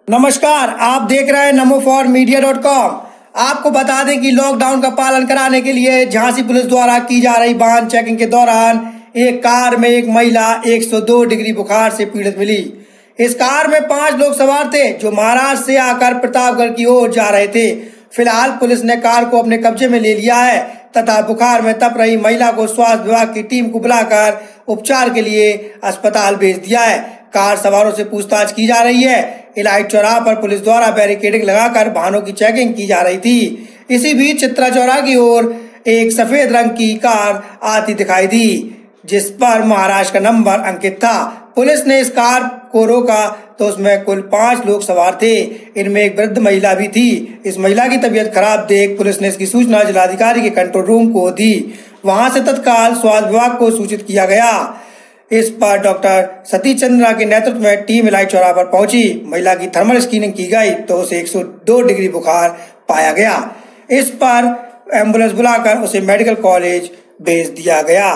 नमस्कार, आप देख रहे हैं namo4media.com। आपको बता दें कि लॉकडाउन का पालन कराने के लिए झांसी पुलिस द्वारा की जा रही वाहन चेकिंग के दौरान एक कार में एक महिला 102 डिग्री बुखार से पीड़ित मिली। इस कार में 5 लोग सवार थे जो महाराष्ट्र से आकर प्रतापगढ़ की ओर जा रहे थे। फिलहाल पुलिस ने कार को अपने कब्जे में ले लिया है तथा बुखार में तप रही महिला को स्वास्थ्य विभाग की टीम को बुलाकर उपचार के लिए अस्पताल भेज दिया है। कार सवारों से पूछताछ की जा रही है। इलाइट चौराहा पर पुलिस द्वारा बैरिकेडिंग लगाकर वाहनों की चेकिंग की जा रही थी। इसी बीच चित्रा चौराहा की ओर एक सफेद रंग की कार आती दिखाई दी जिस पर महाराष्ट्र का नंबर अंकित था। पुलिस ने इस कार को रोका तो उसमें कुल 5 लोग सवार थे। इनमें एक वृद्ध महिला भी थी। इस महिला की तबीयत खराब देख पुलिस ने इसकी सूचना जिलाधिकारी के कंट्रोल रूम को दी। वहां से तत्काल स्वास्थ्य विभाग को सूचित किया गया। इस पर डॉक्टर सतीश चंद्रा के नेतृत्व में टीम इलाइट चौराहा पर पहुंची। महिला की थर्मल स्क्रीनिंग की गई तो उसे 102 डिग्री बुखार पाया गया। इस पर एम्बुलेंस बुलाकर उसे मेडिकल कॉलेज भेज दिया गया।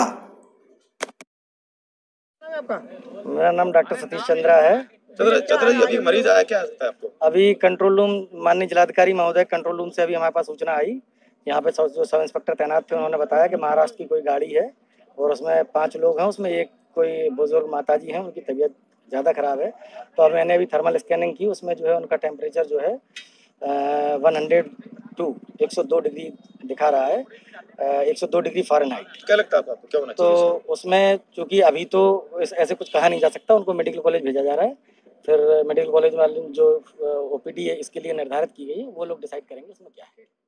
मेरा नाम डॉक्टर सतीश चंद्रा है। चंद्रा जी, अभी मरीज आया, क्या है आपको? अभी कंट्रोल रूम माननीय जिलाधिकारी महोदय कंट्रोल रूम से अभी हमारे पास सूचना आई। यहाँ पे जो सब इंस्पेक्टर तैनात थे उन्होंने बताया कि महाराष्ट्र की कोई गाड़ी है और उसमें 5 लोग हैं। उसमें एक कोई बुजुर्ग माताजी हैं, उनकी तबीयत ज़्यादा खराब है। तो अब मैंने अभी थर्मल स्कैनिंग की, उसमें जो है उनका टेम्परेचर जो है 102 डिग्री दिखा रहा है, 102 डिग्री फ़ारेनहाइट। क्या लगता है आपको क्या होना तो चाहिए? उसमें चूंकि अभी तो ऐसे कुछ कहा नहीं जा सकता, उनको मेडिकल कॉलेज भेजा जा रहा है। फिर मेडिकल कॉलेज वाले जो ओपीडी है इसके लिए निर्धारित की गई है, वो लोग डिसाइड करेंगे इसमें क्या है।